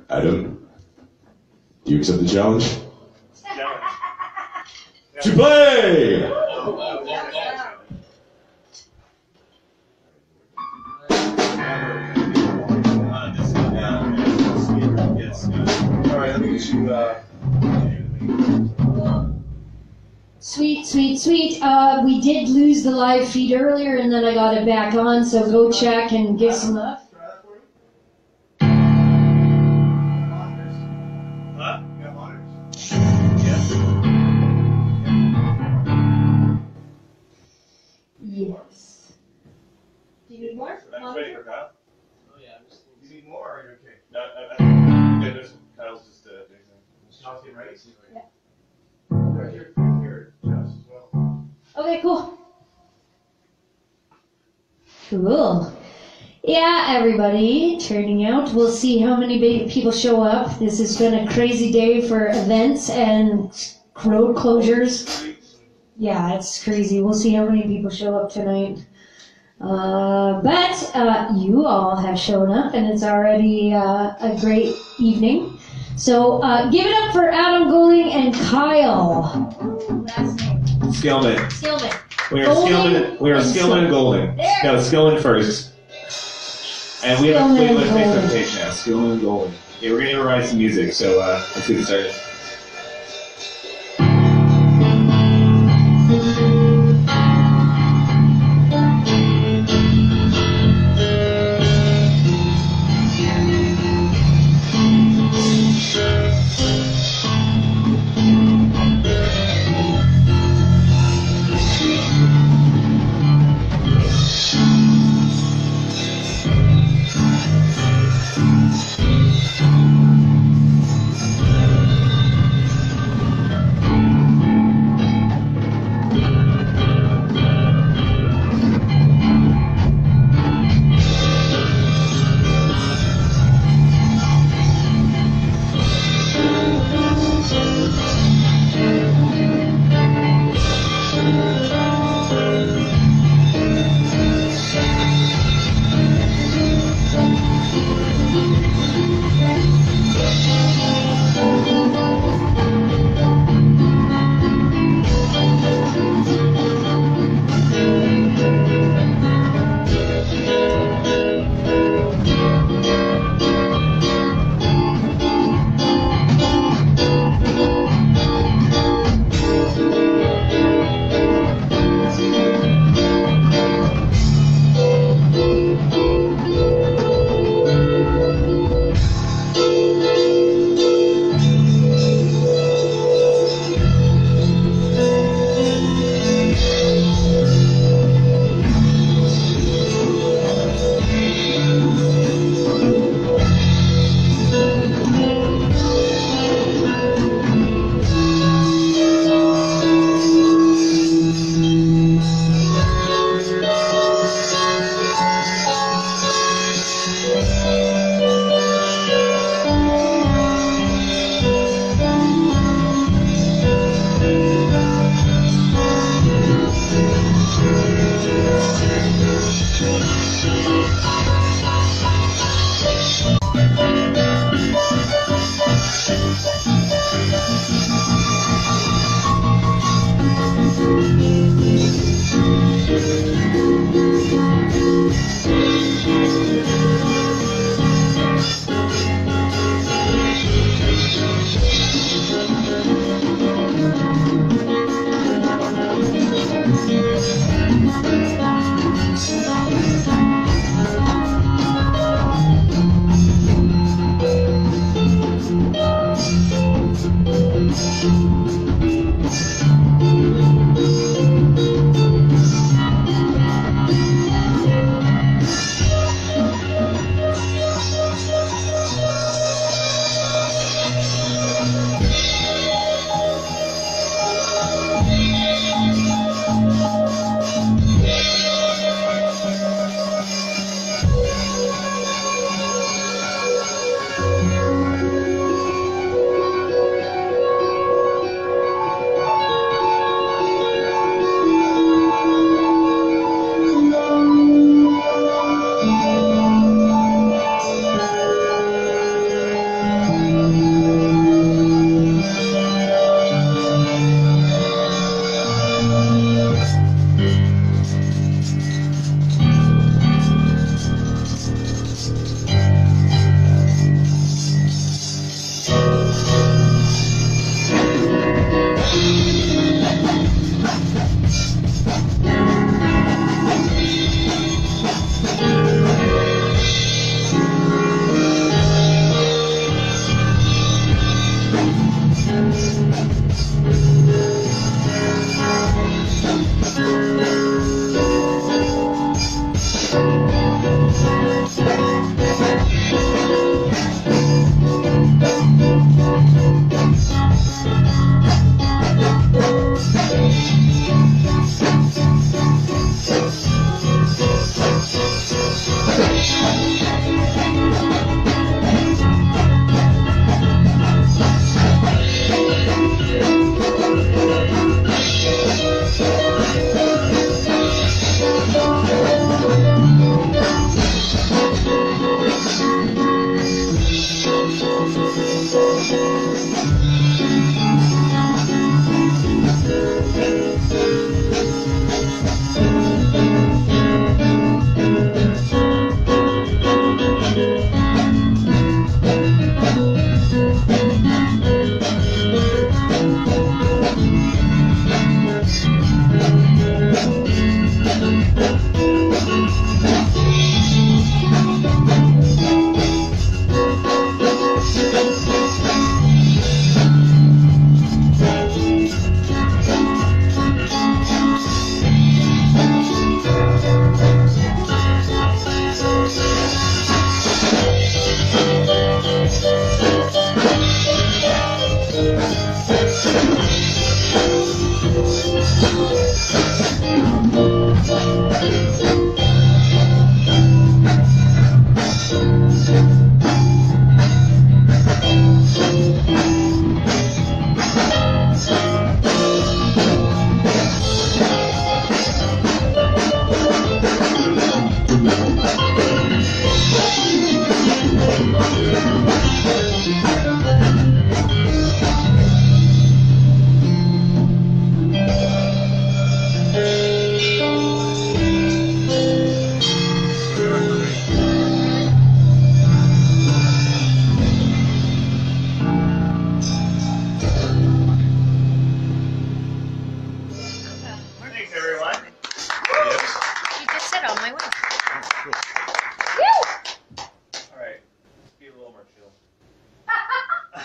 Adam, do you accept the challenge? Challenge. To play! Alright, let me get you, Sweet, sweet, sweet. We did lose the live feed earlier, and then I got it back on, so go check and give some love. Huh? You got monitors? Yes. Do you need more? I'm ready for Kyle. Oh yeah, I'm just. You need more, or are you okay? No, Okay, there's Kyle's just doing something. Kyle's getting ready? Yeah. Right here, Josh as well. Okay, cool. Cool. Yeah, everybody, turning out. We'll see how many people show up. This has been a crazy day for events and road closures. Yeah, it's crazy. We'll see how many people show up tonight. But you all have shown up, and it's already a great evening. So give it up for Adam Goling and Kyle. Last name. Skillman. Skillman. We are Golding Skillman. We are and Skillman and Golding. There. No, Skillman first. And we have Skillman a and Facebook Golding. page now. Skillman and Golding. Yeah, we're gonna write some music, so let's get started.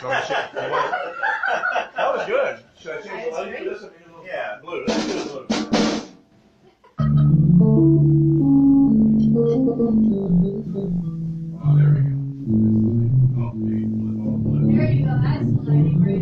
That was good. Should I change the lighting for this? Yeah, blue. Let's do blue. Oh, there we go. Oh, blue. There you go. That's the lighting right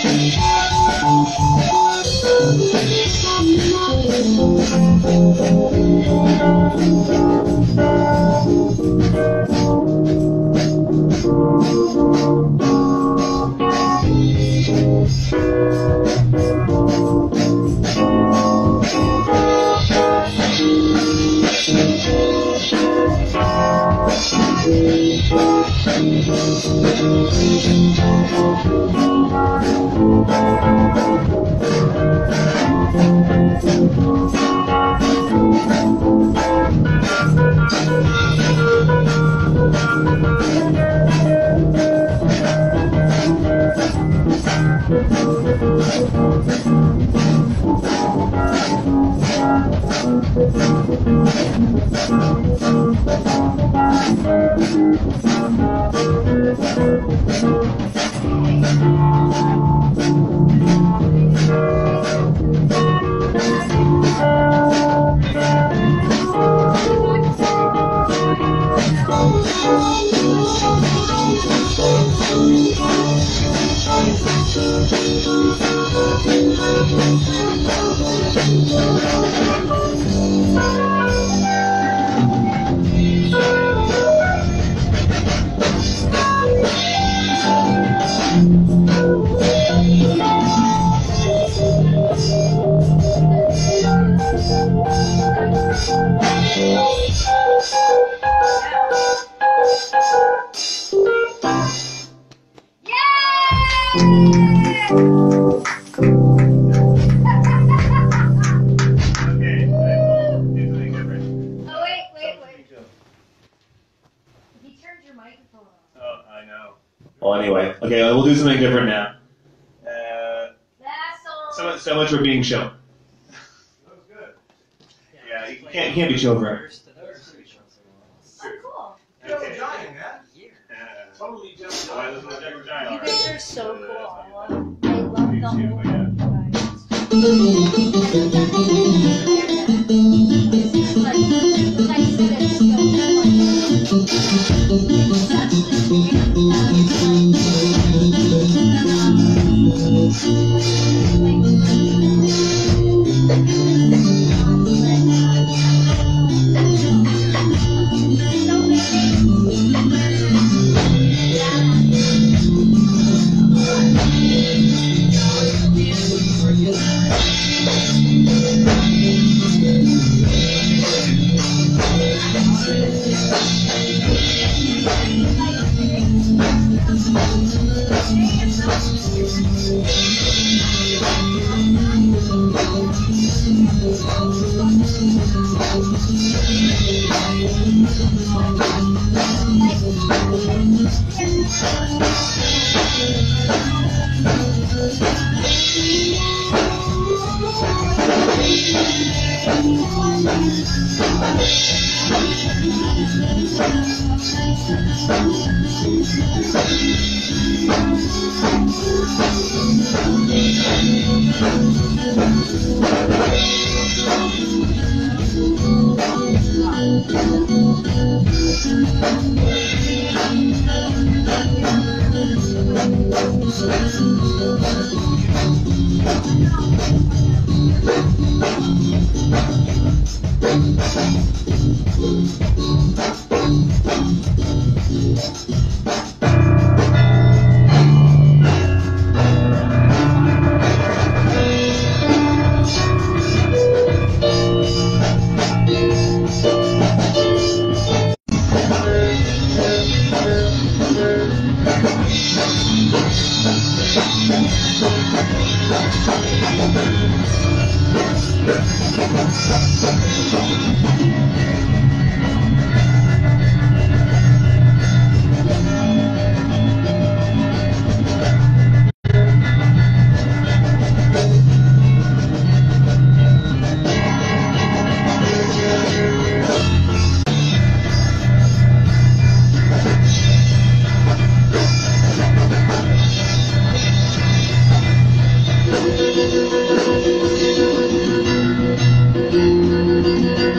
Well, anyway, okay, we'll do something different now. So much for being shown. That was good. Yeah, you can't be shown forever. Oh, cool. Gentle Giant, man. Totally Gentle I listen to Gentle Giant. You guys are so cool. I love the whole Yeah. This is like nice Thank you.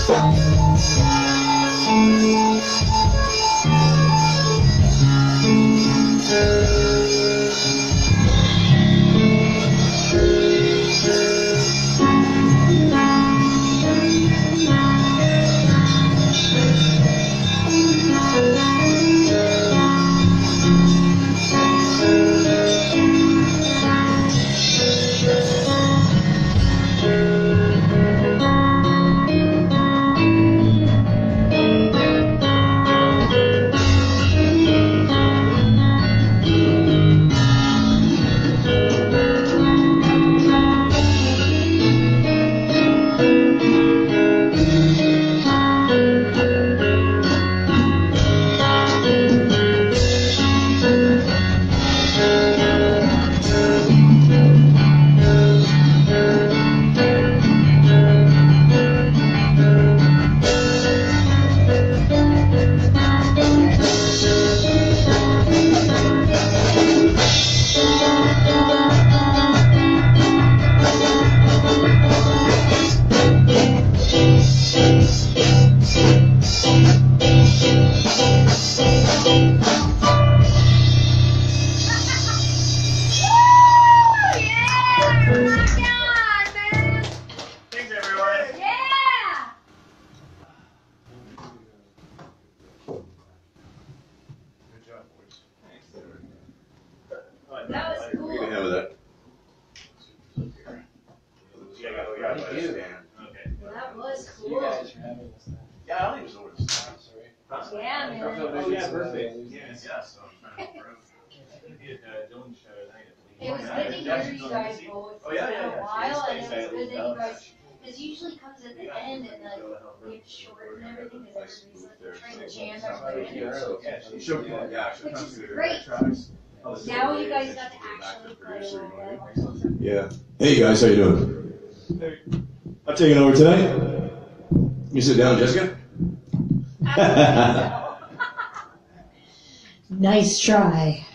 That was cool. You can have that. That was cool. You guys for having us. Yeah, I think it was orders. Yeah, man. Oh, yeah, perfect. Yes, yes. It was good to hear you guys both for a while, and it was good that you guys, because usually comes at the end and like we have to shorten everything because everybody's like trying to jam their band. Which is great. Now you guys got to actually play a little bit. Yeah. Hey guys, how you doing? I'm taking over tonight. You sit down, Jessica. Nice try.